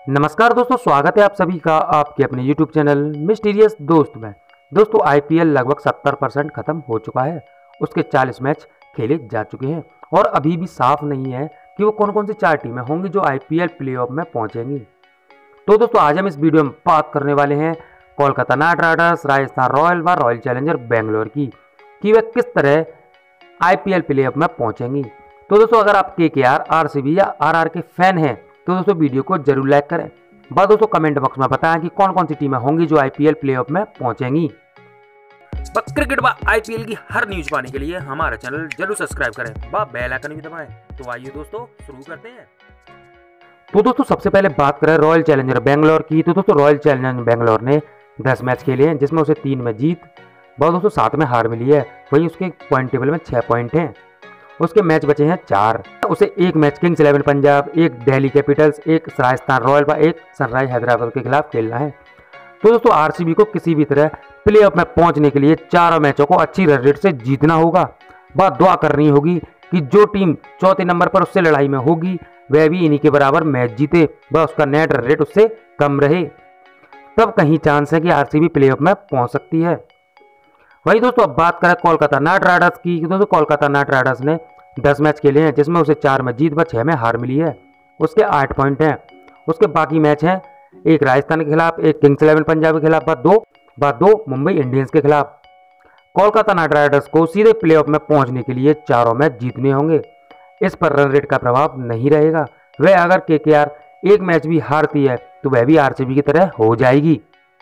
नमस्कार दोस्तों, स्वागत है आप सभी का आपके अपने YouTube चैनल मिस्टीरियस दोस्त में। दोस्तों आईपीएल लगभग 70% खत्म हो चुका है। उसके 40 मैच खेले जा चुके हैं और अभी भी साफ नहीं है कि वो कौन कौन सी 4 टीमें होंगी जो आईपीएल प्लेऑफ में पहुंचेंगी। तो दोस्तों आज हम इस वीडियो में बात करने वाले हैं Kolkata Knight Riders, Rajasthan Royal व रॉयल चैलेंजर बेंगलोर की कि वे किस तरह आईपीएल प्लेऑफ में पहुंचेंगी। तो दोस्तों अगर आप केकेआर, आरसीबी या आरआर के फैन हैं तो दोस्तों वीडियो को जरूर लाइक करें। बस दोस्तों कमेंट बॉक्स में बताएं कि कौन कौन सी टीमें होंगी जो आईपीएल प्लेऑफ में पहुंचेंगी। बस क्रिकेट व आईपीएल की हर न्यूज पाने के लिए हमारा चैनल जरूर सब्सक्राइब करें व बेल आइकन भी दबाएं। तो आइए दोस्तों शुरू करते हैं। तो दोस्तों सबसे पहले बात करें रॉयल चैलेंजर बेंगलोर की। तो दोस्तों रॉयल चैलेंजर बेंगलोर ने 10 मैच खेले हैं जिसमें उसे 3 में जीत और दोस्तों 7 में हार मिली है। वहीं उसके पॉइंट टेबल में 6 पॉइंट हैं। उसके मैच बचे हैं 4। उसे 1 match Kings 11 Punjab, 1 Delhi Capitals, 1 Rajasthan Royal व 1 सनराइज हैदराबाद के खिलाफ खेलना है। तो दोस्तों आरसीबी को किसी भी तरह प्लेऑफ में पहुंचने के लिए चारों मैचों को अच्छी रन रेट से जीतना होगा। बात दुआ करनी होगी कि जो टीम चौथे नंबर पर उससे लड़ाई में होगी वह भी इन्हीं के बराबर मैच जीते व उसका नेट रन रेट उससे कम रहे, तब कहीं चांस है कि आरसीबी प्लेऑफ में पहुंच सकती है। वही दोस्तों अब बात करें कोलकाता नाइट राइडर्स की। दोस्तों कोलकाता नाइट राइडर्स ने 10 मैच खेले हैं जिसमें उसे 4 में जीत व 6 में हार मिली है। उसके 8 पॉइंट हैं। उसके बाकी मैच हैं 1 राजस्थान के खिलाफ, 1 किंग्स 11 पंजाब के खिलाफ व 2 मुंबई इंडियंस के खिलाफ। कोलकाता नाइट राइडर्स को सीधे प्लेऑफ में पहुंचने के लिए चारों मैच जीतने होंगे। इस पर रन रेट का प्रभाव नहीं रहेगा। वह अगर केकेआर 1 मैच भी हारती है तो वह भी आरसीबी की तरह हो जाएगी।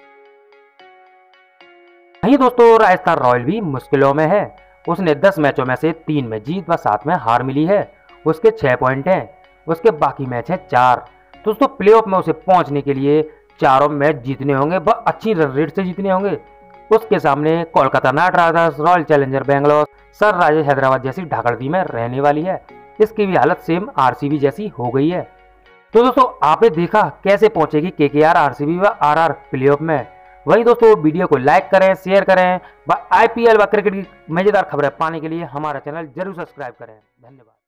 वहीं दोस्तों राजस्थान रॉयल भी मुश्किलों में है। उसने 10 मैचों में से 3 में जीत व 7 में हार मिली है। उसके 6 पॉइंट हैं। उसके बाकी मैच हैं 4। दोस्तों प्लेऑफ में उसे पहुंचने के लिए चारों मैच जीतने होंगे व अच्छी रन रेट से जीतने होंगे। उसके सामने Kolkata Knight Riders, Royal Challenger Bangalore, Sunrisers Hyderabad जैसी ढाकड़दी में रहने वाली है। इसकी भी हालत सेम आरसीबी जैसी हो गई है। तो दोस्तों आपने देखा कैसे पहुंचेगी केकेआर, आरसीबी व आरआर प्लेऑफ में। वही दोस्तों वीडियो को लाइक करें, शेयर करें व आईपीएल व क्रिकेट की मजेदार खबरें पाने के लिए हमारा चैनल जरूर सब्सक्राइब करें। धन्यवाद।